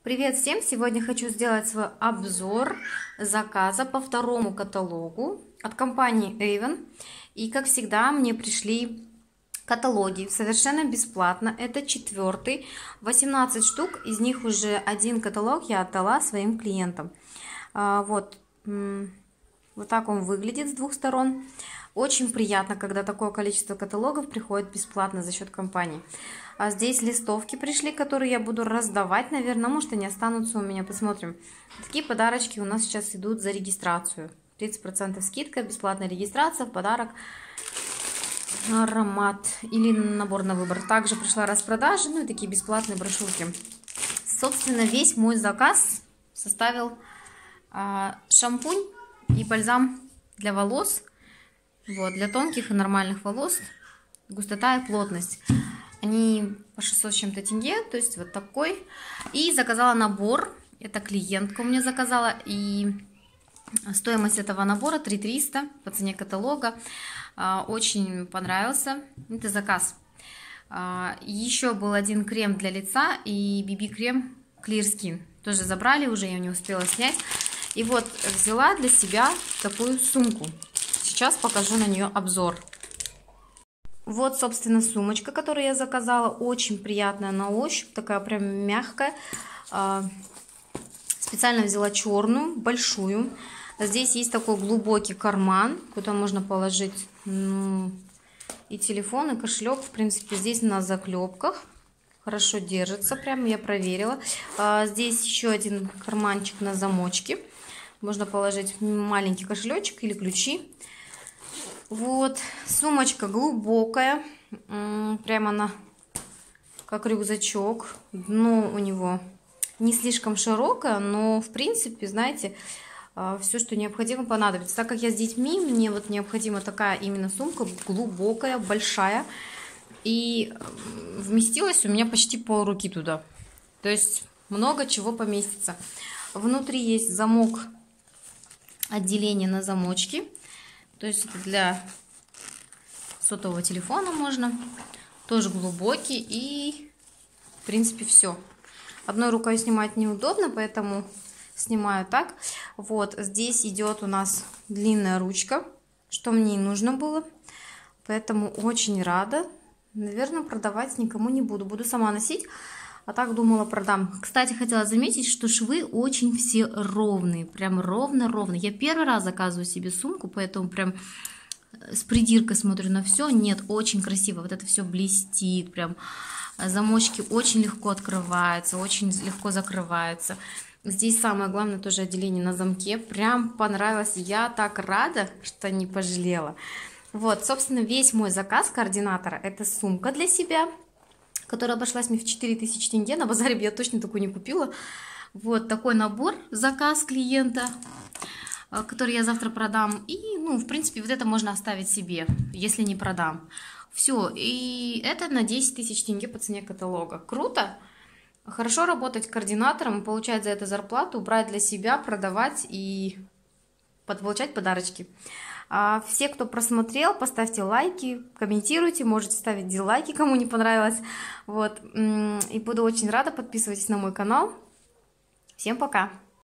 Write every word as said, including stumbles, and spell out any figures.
Привет всем! Сегодня хочу сделать свой обзор заказа по второму каталогу от компании Avon. И как всегда мне пришли каталоги совершенно бесплатно. Это четвертый, восемнадцать штук, из них уже один каталог я отдала своим клиентам. Вот, вот так он выглядит с двух сторон. Очень приятно, когда такое количество каталогов приходит бесплатно за счет компании. А здесь листовки пришли, которые я буду раздавать, наверное, может они останутся у меня, посмотрим. Такие подарочки у нас сейчас идут за регистрацию. тридцать процентов скидка, бесплатная регистрация, в подарок аромат или набор на выбор. Также пришла распродажа, ну и такие бесплатные брошюрки. Собственно, весь мой заказ составил а, шампунь и бальзам для волос. Вот, для тонких и нормальных волос, густота и плотность. Они по шестьсот с чем-то тенге, то есть вот такой. И заказала набор, это клиентка у меня заказала, и стоимость этого набора три тысячи триста по цене каталога. Очень понравился, это заказ. Еще был один крем для лица и би би-крем Clear Skin. Тоже забрали уже, я не успела снять. И вот взяла для себя такую сумку. Сейчас покажу на нее обзор. Вот, собственно, сумочка, которую я заказала. Очень приятная на ощупь, такая прям мягкая. Специально взяла черную, большую. Здесь есть такой глубокий карман, куда можно положить ну, и телефон, и кошелек. В принципе, здесь на заклепках. Хорошо держится, прям я проверила. Здесь еще один карманчик на замочке. Можно положить маленький кошелечек или ключи. Вот, сумочка глубокая, прямо она как рюкзачок. Дно у него не слишком широкое, но в принципе, знаете, все, что необходимо, понадобится. Так как я с детьми, мне вот необходима такая именно сумка, глубокая, большая. И вместилась у меня почти полруки туда. То есть много чего поместится. Внутри есть замок, отделение на замочки. То есть это для сотового телефона можно. Тоже глубокий. И в принципе все. Одной рукой снимать неудобно, поэтому снимаю так. Вот здесь идет у нас длинная ручка, что мне и нужно было. Поэтому очень рада. Наверное, продавать никому не буду. Буду сама носить. А так думала продам. Кстати, хотела заметить, что швы очень все ровные. Прям ровно-ровно. Я первый раз заказываю себе сумку, поэтому прям с придиркой смотрю на все. Нет, очень красиво. Вот это все блестит. Прям замочки очень легко открываются, очень легко закрываются. Здесь самое главное тоже отделение на замке. Прям понравилось. Я так рада, что не пожалела. Вот, собственно, весь мой заказ координатора. Это сумка для себя, которая обошлась мне в четыре тысячи тенге. На базаре я точно такую не купила. Вот такой набор, заказ клиента, который я завтра продам. И, ну, в принципе, вот это можно оставить себе, если не продам. Все, и это на десять тысяч тенге по цене каталога. Круто! Хорошо работать координатором, получать за это зарплату, брать для себя, продавать и получать подарочки. А все, кто просмотрел, поставьте лайки, комментируйте, можете ставить дизлайки, кому не понравилось. Вот. И буду очень рада, подписывайтесь на мой канал. Всем пока!